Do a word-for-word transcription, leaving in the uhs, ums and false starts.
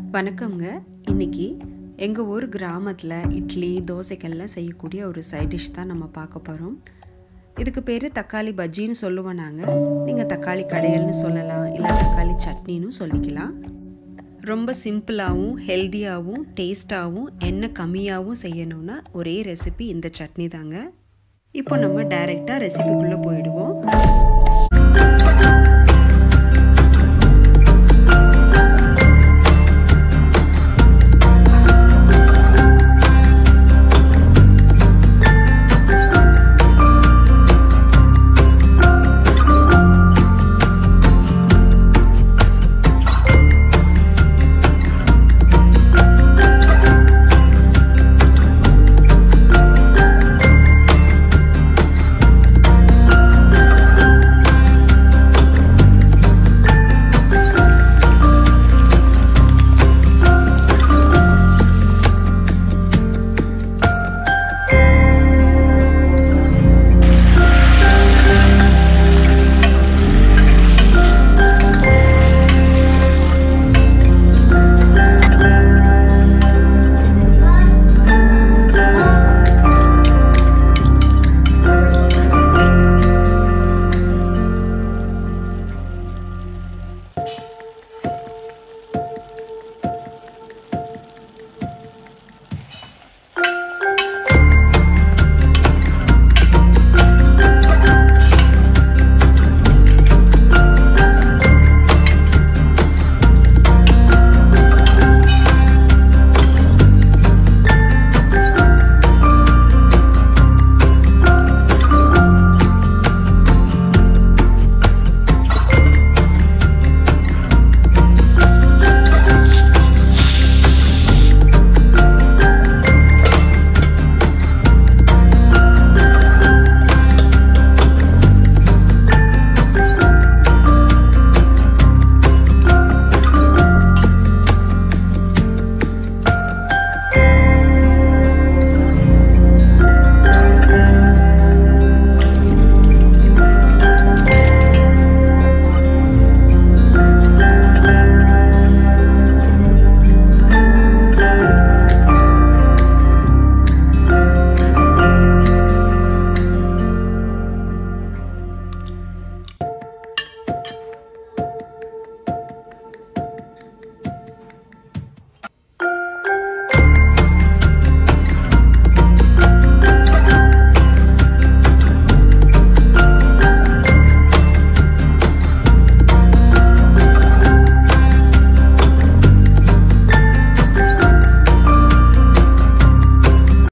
வணக்கம்ங்க. இன்னைக்கு எங்கள் ஊர் கிராமத்தில் இட்லி தோசைக்கெல்லாம் செய்யக்கூடிய ஒரு சைட் டிஷ் தான் நம்ம பார்க்க போகிறோம். இதுக்கு பேர் தக்காளி பஜ்ஜின்னு சொல்லுவோம் நாங்கள். நீங்கள் தக்காளி கடையல்னு சொல்லலாம், இல்லை தக்காளி சட்னின்னு சொல்லிக்கலாம். ரொம்ப சிம்பிளாகவும் ஹெல்த்தியாகவும் டேஸ்ட்டாகவும் எண்ணெய் கம்மியாகவும் செய்யணுன்னா ஒரே ரெசிபி இந்த சட்னி தாங்க. இப்போ நம்ம டைரெக்டாக ரெசிபிக்குள்ளே போயிடுவோம்.